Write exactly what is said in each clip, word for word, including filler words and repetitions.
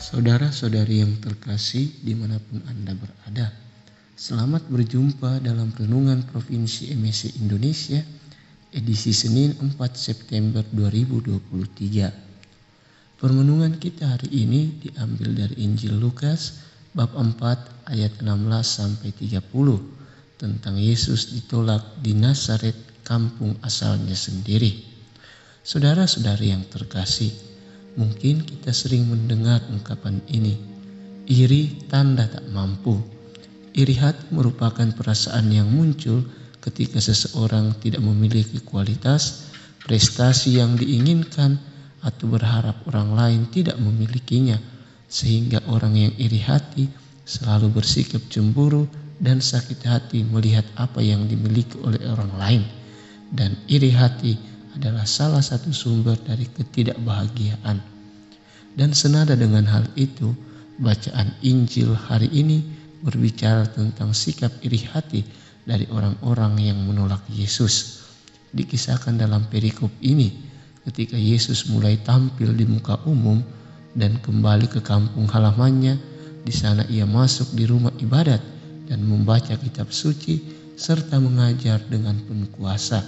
Saudara-saudari yang terkasih dimanapun Anda berada, selamat berjumpa dalam Renungan Provinsi M S I Indonesia, edisi Senin empat September dua ribu dua puluh tiga. Permenungan kita hari ini diambil dari Injil Lukas bab empat ayat enam belas sampai tiga puluh tentang Yesus ditolak di Nazaret, kampung asalnya sendiri. Saudara-saudari yang terkasih, mungkin kita sering mendengar ungkapan ini, iri tanda tak mampu. Iri hati merupakan perasaan yang muncul ketika seseorang tidak memiliki kualitas, prestasi yang diinginkan, atau berharap orang lain tidak memilikinya, sehingga orang yang iri hati selalu bersikap cemburu dan sakit hati melihat apa yang dimiliki oleh orang lain. Dan iri hati adalah salah satu sumber dari ketidakbahagiaan. Dan senada dengan hal itu, bacaan Injil hari ini berbicara tentang sikap iri hati dari orang-orang yang menolak Yesus. Dikisahkan dalam perikop ini ketika Yesus mulai tampil di muka umum dan kembali ke kampung halamannya. Di sana ia masuk di rumah ibadat dan membaca kitab suci serta mengajar dengan penuh kuasa.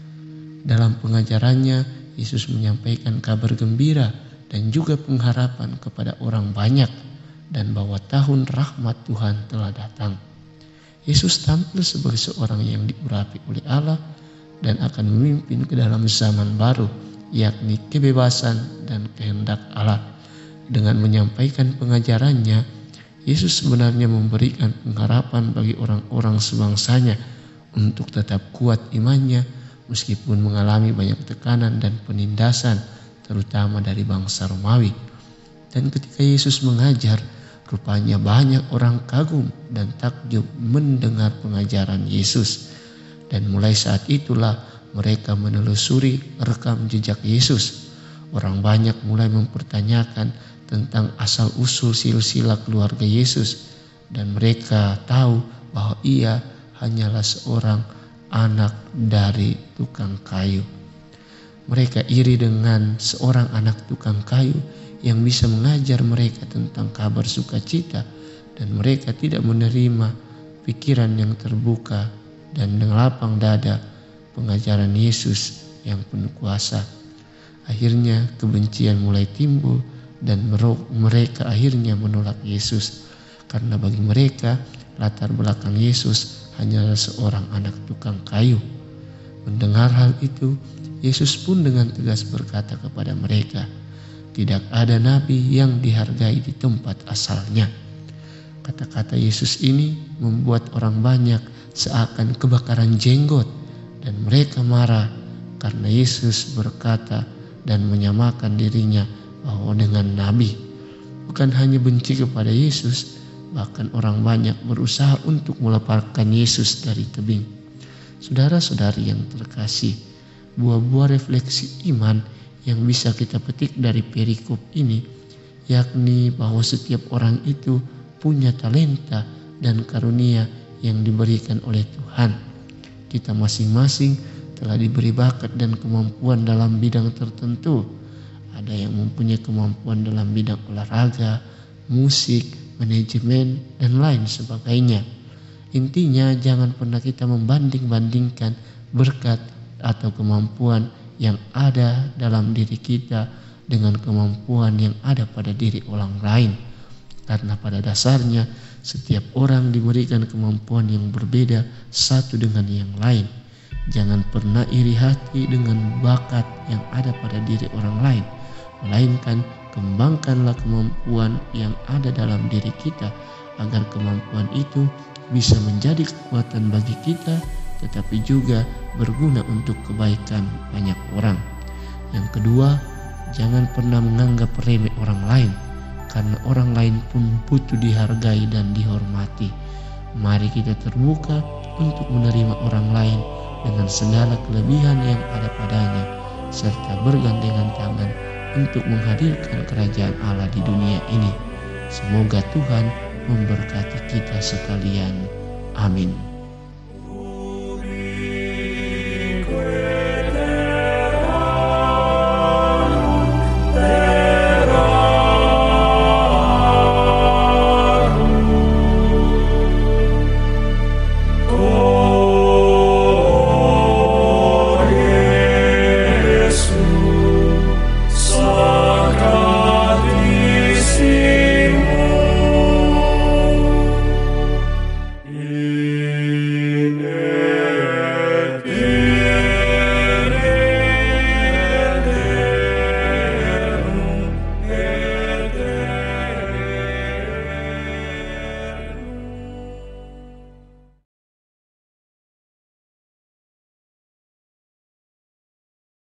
Dalam pengajarannya, Yesus menyampaikan kabar gembira dan juga pengharapan kepada orang banyak, dan bahwa tahun rahmat Tuhan telah datang. Yesus tampil sebagai seorang yang diurapi oleh Allah dan akan memimpin ke dalam zaman baru, yakni kebebasan dan kehendak Allah. Dengan menyampaikan pengajarannya, Yesus sebenarnya memberikan pengharapan bagi orang-orang sebangsanya untuk tetap kuat imannya meskipun mengalami banyak tekanan dan penindasan, terutama dari bangsa Romawi. Dan ketika Yesus mengajar, rupanya banyak orang kagum dan takjub mendengar pengajaran Yesus. Dan mulai saat itulah mereka menelusuri rekam jejak Yesus. Orang banyak mulai mempertanyakan tentang asal-usul silsilah keluarga Yesus. Dan mereka tahu bahwa ia hanyalah seorang anak dari tukang kayu. Mereka iri dengan seorang anak tukang kayu yang bisa mengajar mereka tentang kabar sukacita, dan mereka tidak menerima pikiran yang terbuka dan dengan lapang dada pengajaran Yesus yang penuh kuasa. Akhirnya kebencian mulai timbul dan mereka akhirnya menolak Yesus, karena bagi mereka latar belakang Yesus hanyalah seorang anak tukang kayu. Mendengar hal itu, Yesus pun dengan tegas berkata kepada mereka, "Tidak ada nabi yang dihargai di tempat asalnya." Kata-kata Yesus ini membuat orang banyak seakan kebakaran jenggot, dan mereka marah karena Yesus berkata dan menyamakan dirinya bahwa dengan nabi. Bukan hanya benci kepada Yesus, bahkan orang banyak berusaha untuk melepaskan Yesus dari tebing. Saudara-saudari yang terkasih, buah-buah refleksi iman yang bisa kita petik dari perikop ini, yakni bahwa setiap orang itu punya talenta dan karunia yang diberikan oleh Tuhan. Kita masing-masing telah diberi bakat dan kemampuan dalam bidang tertentu. Ada yang mempunyai kemampuan dalam bidang olahraga, musik, manajemen, dan lain sebagainya. Intinya jangan pernah kita membanding-bandingkan berkat atau kemampuan yang ada dalam diri kita dengan kemampuan yang ada pada diri orang lain. Karena pada dasarnya setiap orang diberikan kemampuan yang berbeda satu dengan yang lain. Jangan pernah iri hati dengan bakat yang ada pada diri orang lain, melainkan kembangkanlah kemampuan yang ada dalam diri kita agar kemampuan itu bisa menjadi kekuatan bagi kita, tetapi juga berguna untuk kebaikan banyak orang. Yang kedua, jangan pernah menganggap remeh orang lain, karena orang lain pun butuh dihargai dan dihormati. Mari kita terbuka untuk menerima orang lain dengan segala kelebihan yang ada padanya, serta bergandengan tangan untuk menghadirkan kerajaan Allah di dunia ini. Semoga Tuhan memberkati kita sekalian. Amin.